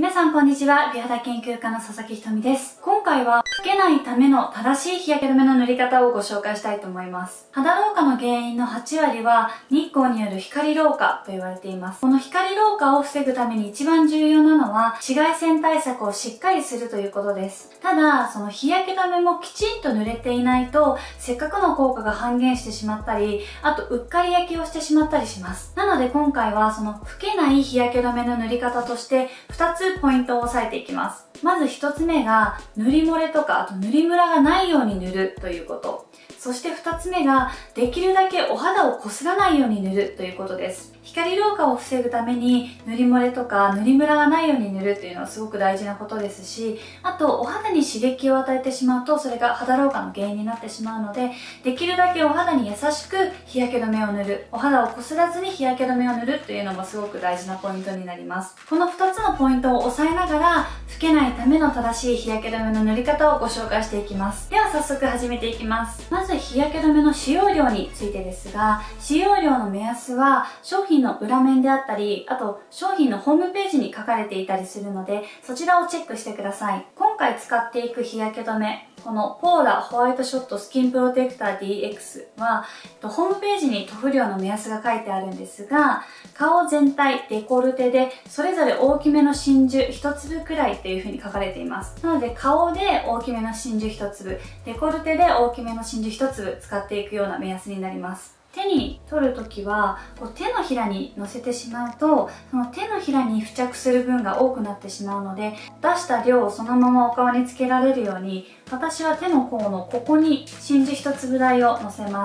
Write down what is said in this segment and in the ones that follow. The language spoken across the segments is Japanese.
皆さんこんにちは。美肌研究家の佐々木ひとみです。今回は老けないための正しい日焼け止めの塗り方をご紹介したいと思います。肌老化の原因の8割は日光による光老化と言われています。この光老化を防ぐために一番重要なのは紫外線対策をしっかりするということです。ただ、その日焼け止めもきちんと塗れていないとせっかくの効果が半減してしまったり、あとうっかり焼きをしてしまったりします。なので今回はその老けない日焼け止めの塗り方として2つポイントを押さえていきます。まず1つ目が塗り漏れとかあと塗りムラがないように塗るということ。そして2つ目ができるだけお肌をこすらないように塗るということです。光老化を防ぐために塗り漏れとか塗りムラがないように塗るというのはすごく大事なことですし、あとお肌に刺激を与えてしまうとそれが肌老化の原因になってしまうので、できるだけお肌に優しく日焼け止めを塗る、お肌をこすらずに日焼け止めを塗るというのもすごく大事なポイントになります。この2つのポイントを押さえながら老けないための正しい日焼け止めの塗り方をご紹介していきます。では早速始めていきます。まず日焼け止めの使用量についてですが、使用量の目安は商品の裏面であったり、あと商品のホームページに書かれていたりするので、そちらをチェックしてください。今回使っていく日焼け止め、このポーラホワイトショットスキンプロテクター DX は、ホームページに塗布量の目安が書いてあるんですが、顔全体、デコルテでそれぞれ大きめの真珠1粒くらいっていう風に書かれています。なので顔で大きめの真珠1粒、デコルテで大きめの真珠1粒使っていくような目安になります。手に取るときは手のひらに乗せてしまうと、その手のひらに付着する分が多くなってしまうので、出した量をそのままお顔につけられるように、私は手の甲のここに真珠1粒大をのせます。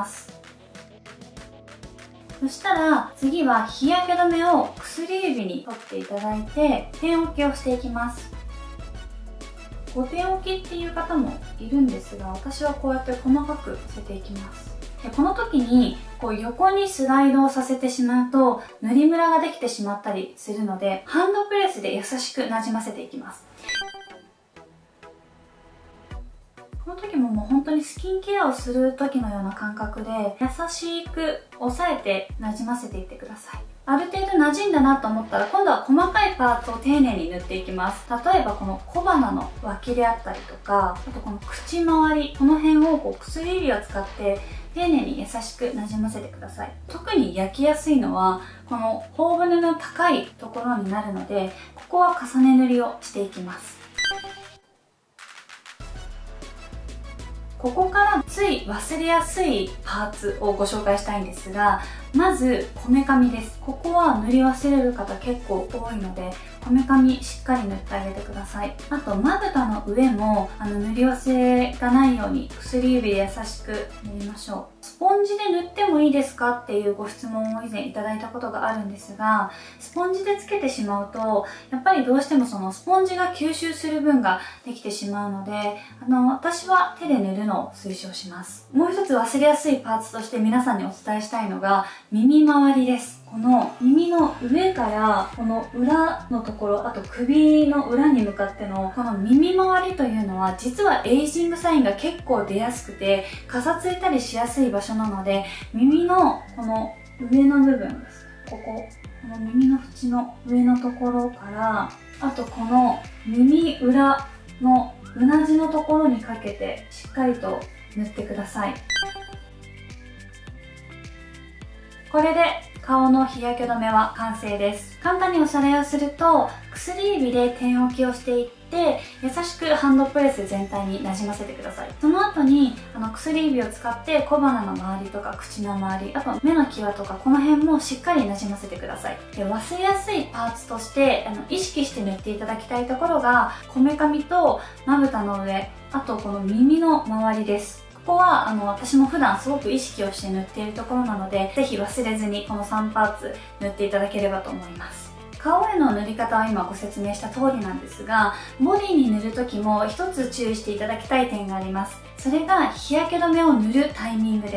そしたら次は日焼け止めを薬指に取っていただいて点置きをしていきます。5点置きっていう方もいるんですが、私はこうやって細かくのせていきます。でこの時に横にスライドをさせてしまうと塗りムラができてしまったりするので、ハンドプレスで優しくなじませていきます。この時ももう本当にスキンケアをする時のような感覚で優しく押さえてなじませていってください。ある程度馴染んだなと思ったら今度は細かいパーツを丁寧に塗っていきます。例えばこの小鼻の脇であったりとか、あとこの口周り、この辺を薬指を使って丁寧に優しくなじませてください。特に焼きやすいのはこの頬骨の高いところになるので、ここは重ね塗りをしていきます。ここからつい忘れやすいパーツをご紹介したいんですが、まずこめかみです。ここは塗り忘れる方結構多いので、こめかみしっかり塗ってあげてください。あとまぶたの上も塗り忘れがないように薬指で優しく塗りましょう。スポンジで塗ってもいいですかっていうご質問を以前いただいたことがあるんですが、スポンジでつけてしまうとやっぱりどうしてもそのスポンジが吸収する分ができてしまうので、私は手で塗るのを推奨します。もう一つ忘れやすいパーツとして皆さんにお伝えしたいのが耳周りです。この耳の上からこの裏のところ、あと首の裏に向かってのこの耳周りというのは実はエイジングサインが結構出やすくてかさついたりしやすい場所なので、耳のこの上の部分です。この耳の縁の上のところから、あとこの耳裏のうなじのところにかけてしっかりと塗ってください。これで顔の日焼け止めは完成です。簡単におさらいをすると、薬指で点置きをしていって優しくハンドプレス全体になじませてください。その後に薬指を使って小鼻の周りとか口の周り、あと目の際とかこの辺もしっかりなじませてください。で忘れやすいパーツとして意識して塗っていただきたいところがこめかみとまぶたの上、あとこの耳の周りです。ここは私も普段すごく意識をして塗っているところなので、ぜひ忘れずにこの3パーツ塗っていただければと思います。顔への塗り方は今ご説明した通りなんですが、ボディに塗る時も一つ注意していただきたい点があります。それが日焼け止めを塗るタイミングです。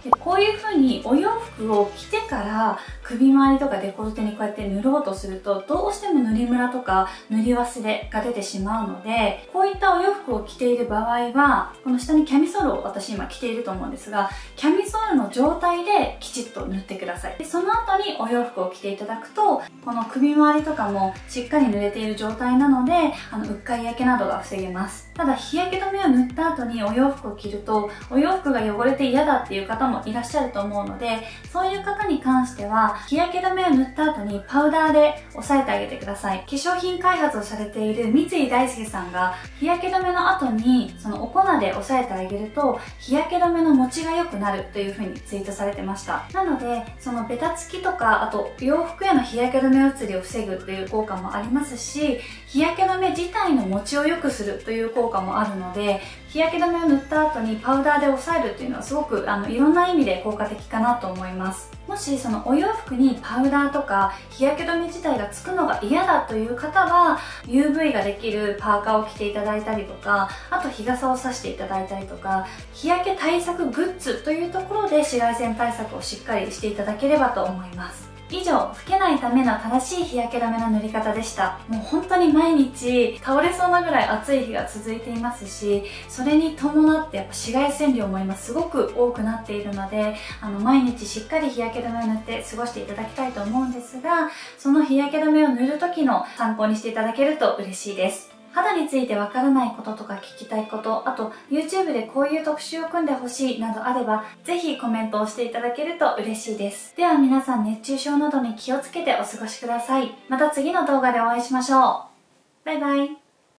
でこういう風にお洋服を着てから首周りとかデコルテにこうやって塗ろうとすると、どうしても塗りムラとか塗り忘れが出てしまうので、こういったお洋服を着ている場合は、この下にキャミソールを私今着ていると思うんですが、キャミソールの状態できちっと塗ってください。でその後にお洋服を着ていただくと、この首周りとかもしっかり濡れている状態なので、うっかり焼けなどが防げます。ただ日焼け止めを塗った後にお洋服を着ると、お洋服が汚れて嫌だっていう方もいらっしゃると思うので、そういう方に関しては日焼け止めを塗った後にパウダーで押さえてあげてください。化粧品開発をされている三井大輔さんが、日焼け止めの後にそのお粉で押さえてあげると日焼け止めの持ちが良くなるという風にツイートされてました。なのでそのベタつきとか、あと洋服への日焼け止め移りを防ぐという効果もありますし、日焼け止め自体の持ちを良くするという効果もあるので、日焼け止めを塗った後にパウダーで押さえるっていうのはすごくいろんな意味で効果的かなと思います。もしそのお洋服にパウダーとか日焼け止め自体がつくのが嫌だという方は UV ができるパーカーを着ていただいたりとか、あと日傘を差していただいたりとか、日焼け対策グッズというところで紫外線対策をしっかりしていただければと思います。以上、老けないための正しい日焼け止めの塗り方でした。もう本当に毎日倒れそうなぐらい暑い日が続いていますし、それに伴ってやっぱ紫外線量も今すごく多くなっているので、毎日しっかり日焼け止めを塗って過ごしていただきたいと思うんですが、その日焼け止めを塗る時の参考にしていただけると嬉しいです。肌についてわからないこととか聞きたいこと、あと YouTube でこういう特集を組んでほしいなどあれば、ぜひコメントをしていただけると嬉しいです。では皆さん熱中症などに気をつけてお過ごしください。また次の動画でお会いしましょう。バイバイ。